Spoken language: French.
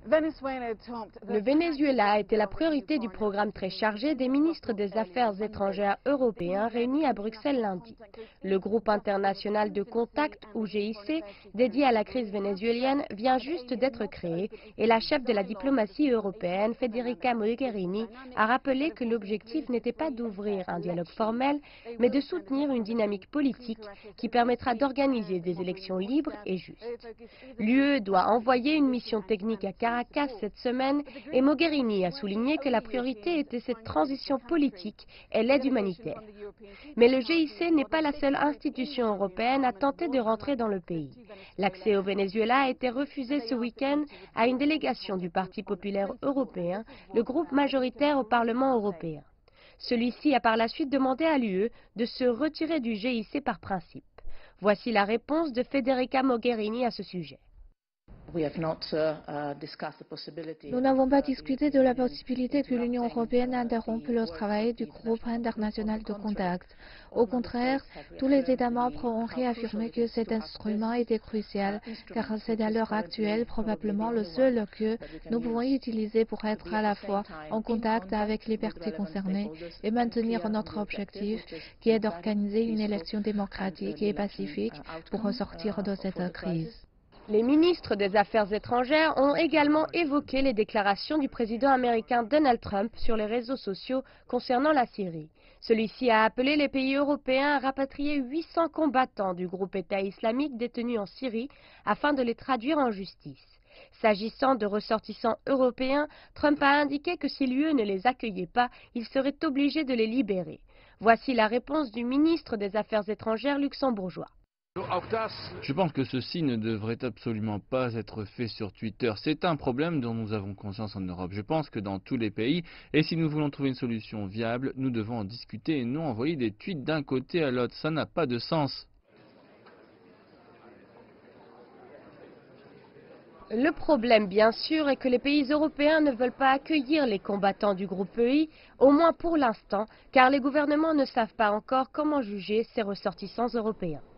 Le Venezuela était la priorité du programme très chargé des ministres des Affaires étrangères européens réunis à Bruxelles lundi. Le groupe international de contact, ou GIC, dédié à la crise vénézuélienne, vient juste d'être créé et la chef de la diplomatie européenne, Federica Mogherini, a rappelé que l'objectif n'était pas d'ouvrir un dialogue formel, mais de soutenir une dynamique politique qui permettra d'organiser des élections libres et justes. L'UE doit envoyer une mission technique à Caracas cette semaine et Mogherini a souligné que la priorité était cette transition politique et l'aide humanitaire. Mais le GIC n'est pas la seule institution européenne à tenter de rentrer dans le pays. L'accès au Venezuela a été refusé ce week-end à une délégation du Parti populaire européen, le groupe majoritaire au Parlement européen. Celui-ci a par la suite demandé à l'UE de se retirer du GIC par principe. Voici la réponse de Federica Mogherini à ce sujet. Nous n'avons pas discuté de la possibilité que l'Union européenne interrompe le travail du groupe international de contact. Au contraire, tous les États membres ont réaffirmé que cet instrument était crucial, car c'est à l'heure actuelle probablement le seul que nous pouvons utiliser pour être à la fois en contact avec les parties concernées et maintenir notre objectif, qui est d'organiser une élection démocratique et pacifique pour sortir de cette crise. Les ministres des Affaires étrangères ont également évoqué les déclarations du président américain Donald Trump sur les réseaux sociaux concernant la Syrie. Celui-ci a appelé les pays européens à rapatrier 800 combattants du groupe État islamique détenus en Syrie afin de les traduire en justice. S'agissant de ressortissants européens, Trump a indiqué que si l'UE ne les accueillait pas, il serait obligé de les libérer. Voici la réponse du ministre des Affaires étrangères luxembourgeois. Je pense que ceci ne devrait absolument pas être fait sur Twitter. C'est un problème dont nous avons conscience en Europe. Je pense que dans tous les pays, et si nous voulons trouver une solution viable, nous devons en discuter et non envoyer des tweets d'un côté à l'autre. Ça n'a pas de sens. Le problème, bien sûr, est que les pays européens ne veulent pas accueillir les combattants du groupe EI, au moins pour l'instant, car les gouvernements ne savent pas encore comment juger ces ressortissants européens.